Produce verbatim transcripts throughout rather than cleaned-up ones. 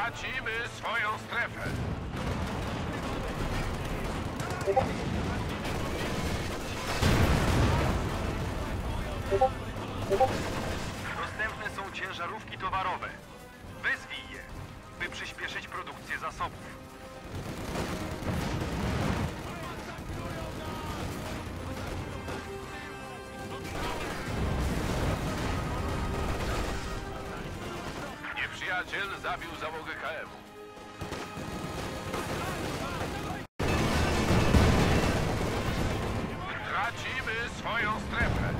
Tracimy swoją strefę. Dostępne są ciężarówki towarowe. Wezwij je, by przyspieszyć produkcję zasobów. Nieprzyjaciel zabił załogę K M-u. Tracimy swoją strefę.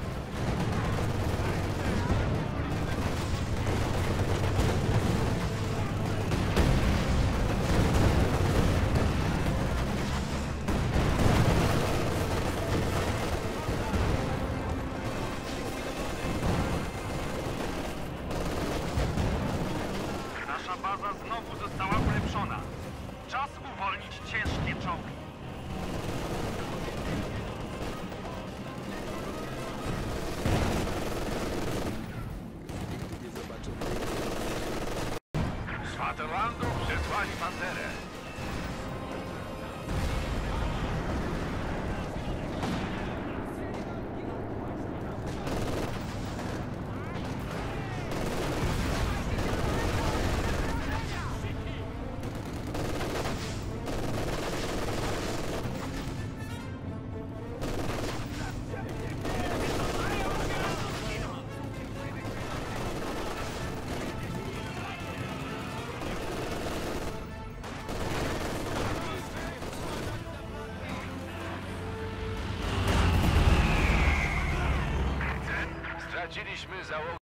Nasza baza znowu została ulepszona. Czas uwolnić ciężkie czołgi. Z Vaterlandu przesłali panterę.